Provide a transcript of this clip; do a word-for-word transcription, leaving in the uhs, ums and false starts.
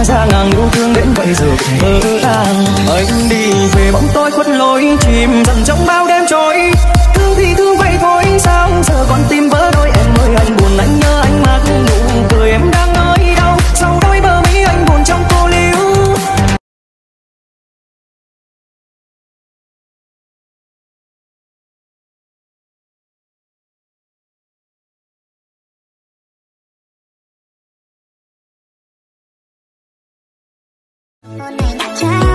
hóa ra ngàn yêu thương đến vậy giờ vỡ tan. Anh đi về bóng tối khuất lối, chìm dần trong bao đêm trôi. Thương thì thương vậy thôi, sao giờ còn tim vỡ đôi. Em ơi anh buồn, anh nhớ anh mắt nụ cười em đang nơi đâu. Sau đôi bờ mi anh buồn trong cô liêu. Hôm nay đã trái